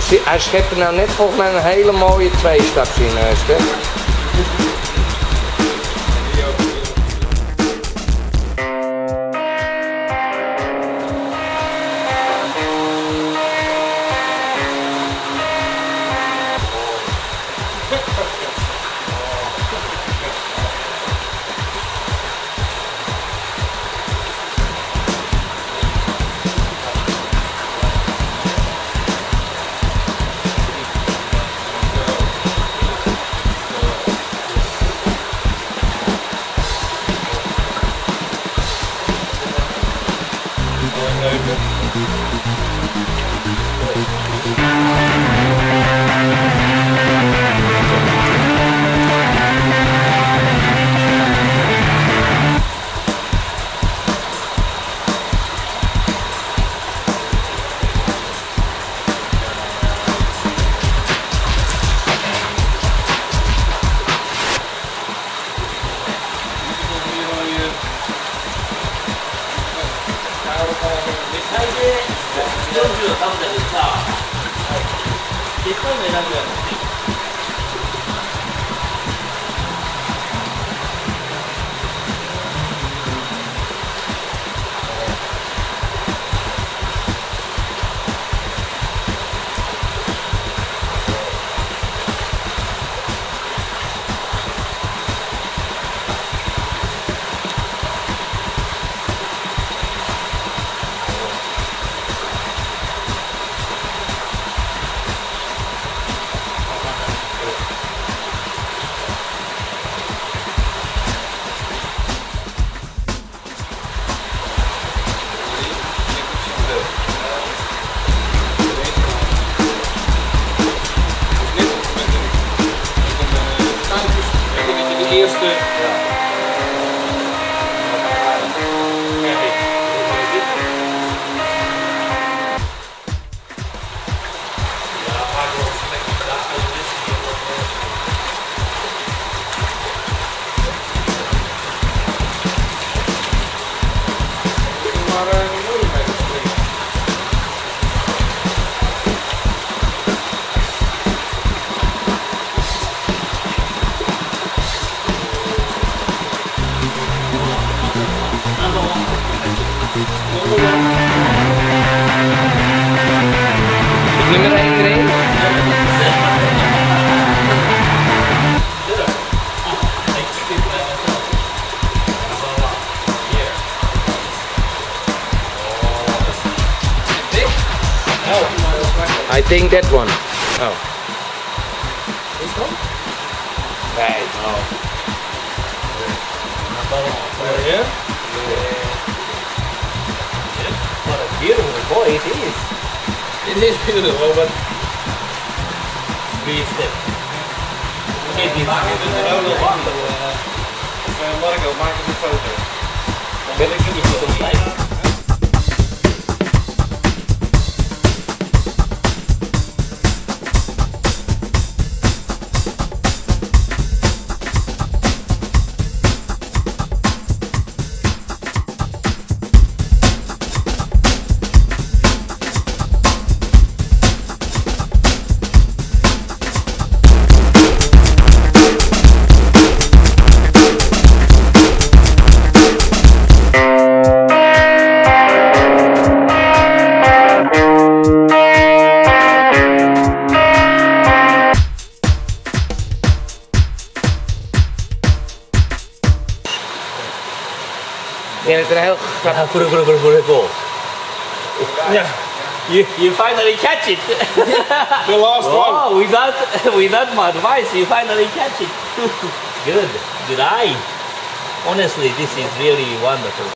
Hij schept er nou net volgens mij een hele mooie twee-staps in, Stef. Eerste. Nummer 1 erin. I think that one. Oh. This one? Right. Oh. Yeah? What a beautiful boy it is. It is beautiful, but Wie is dit? we maken het er ook nog aan. Marco, maak eens een foto. Dan wil ik niet zo blijven. Ja, dat is een heel grappig. Cool. Yeah. You finally catch it. The last one. Oh, without my advice, you finally catch it. Good eye. Honestly, this is really wonderful.